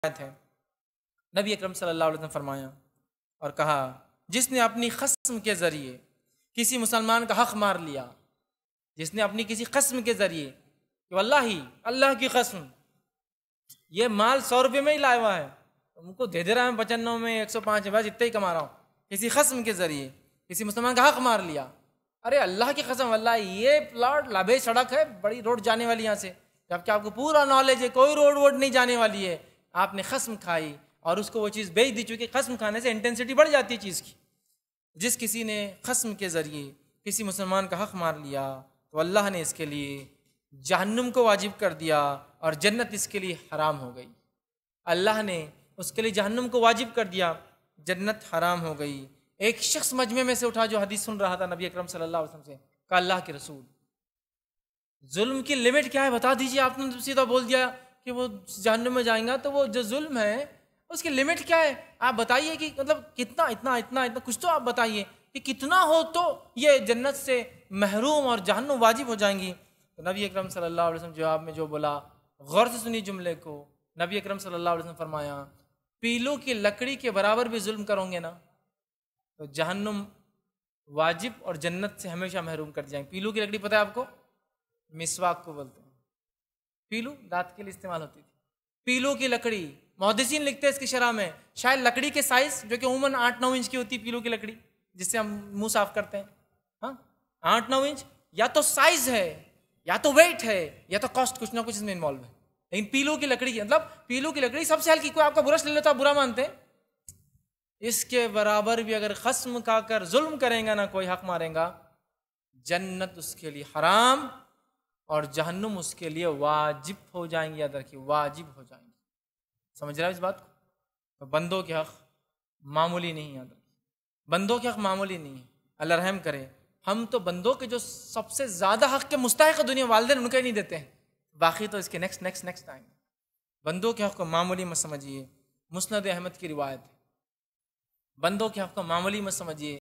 ہے۔ نبی اکرم صلی اللہ علیہ وسلم فرمایا اور کہا جس نے اپنی قسم کے ذریعے کسی مسلمان کا حق مار لیا، جس نے اپنی کسی قسم کے ذریعے کہ واللہ اللہ کی قسم یہ مال 100 روپے میں ہی لایا ہوا ہے، ان کو دے رہا ہے 95 میں 105 میں، بس اتنا ہی کما رہا ہوں، کسی قسم کے ذریعے کسی مسلمان کا حق مار لیا، ارے اللہ کی قسم واللہ یہ پلاٹ لابے سڑک ہے، بڑی روڈ جانے والی یہاں سے، جبکہ آپ کو پورا نالج ہے کوئی روڈ ووڈ نہیں جانے والی ہے، آپ نے قسم کھائی اور اس کو وہ چیز بیچ دی، چونکہ قسم کھانے سے انٹینسٹی بڑھ جاتی ہے چیز کی۔ جس کسی نے قسم کے ذریعے کسی مسلمان کا حق مار لیا تو اللہ نے اس کے لیے جہنم کو واجب کر دیا اور جنت اس کے لیے حرام ہو گئی۔ اللہ نے اس کے لیے جہنم کو واجب کر دیا، جنت حرام ہو گئی۔ ایک شخص مجمع میں سے اٹھا جو حدیث سن رہا تھا نبی اکرم صلی اللہ علیہ وسلم سے، کہا اللہ کے رسول ظلم کی لمٹ کیا ہے بتا دیجیے۔ آپ نے سیدھا بول دیا کہ وہ جہنم میں جائیں گا، تو وہ جو ظلم ہے اس کی لمٹ کیا ہے؟ آپ بتائیے کہ مطلب کتنا اتنا کچھ تو آپ بتائیے کہ کتنا ہو تو یہ جنت سے محروم اور جہنم واجب ہو جائیں گی۔ تو نبی اکرم صلی اللہ علیہ وسلم جواب میں جو بولا، غور سے سنی جملے کو، نبی اکرم صلی اللہ علیہ وسلم فرمایا پیلو کی لکڑی کے برابر بھی ظلم کرو گے نا تو جہنم واجب اور جنت سے ہمیشہ محروم کر جائیں گے۔ پیلو کی لکڑی پتہ ہے آپ کو؟ مسواک کو بولتے ہیں، پیلو دانت کے لیے استعمال ہوتی تھی، پیلو کی لکڑی۔ محدثین لکھتے ہیں اس کی شرح میں شاید لکڑی کے سائز جو کہ عموماً 8-9 انچ کی ہوتی ہے، پیلو کی لکڑی جس سے ہم منہ صاف کرتے ہیں، ہاں 8-9 انچ، یا تو سائز ہے یا تو ویٹ ہے یا تو کاسٹ، کچھ نہ کچھ اس میں انوالو ہے۔ لیکن پیلو کی لکڑی مطلب پیلو کی لکڑی سب سے ہلکی، کوئی آپ کا برش لے لیتا برا مانتے ہیں، اس کے برابر بھی اگر قسم کھا کر ظلم کریں گا نا، کوئی حق ماریں گا، جنت اس کے لیے حرام اور جہنم اس کے لیے واجب ہو جائیں گے۔ یاد رکھیے واجب ہو جائیں گے۔ سمجھ رہا ہے اس بات کو؟ تو بندوں کے حق معمولی نہیں، یاد رکھیے بندوں کے حق معمولی نہیں ہے۔ اللہ رحم کرے، ہم تو بندوں کے جو سب سے زیادہ حق کے مستحق دنیا والدین ان کے نہیں دیتے ہیں، باقی تو اس کے نیکسٹ آئیں گے۔ بندوں کے حق کو معمولی مت سمجھیے، مسند احمد کی روایت ہے، بندوں کے حق کو معمولی مت سمجھیے۔